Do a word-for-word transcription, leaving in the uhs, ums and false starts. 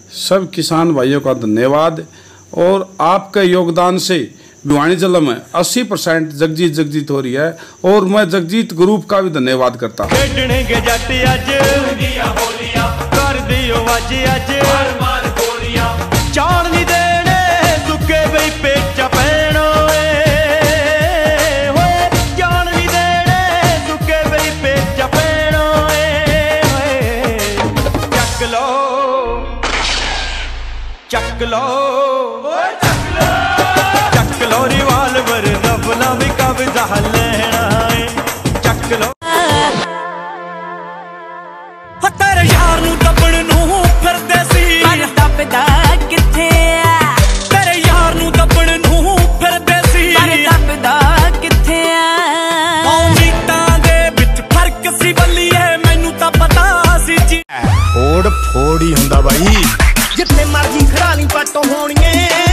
सब किसान भाइयों का धन्यवाद। और आपके योगदान से भिवानी जिले में अस्सी परसेंट जगजीत जगजीत हो रही है और मैं जगजीत ग्रुप का भी धन्यवाद करता हूँ। चक लो चक लो चक लो रिवाल्वर दबला भी कब्जा लेना है। चक लो तेरे यार नू दबण नू फिरदे सी पर दबदा किथे आ। तेरे यार नू दबण नू फिरदे सी पर दबदा किथे आ। उम्मीदां दे विच फर्क सी बल्लीए मैनू तां पता सी जी। फोड़ फोड़ ही हुंदा बाई जितने मर्जी खड़ा ली पट्टो होणीए।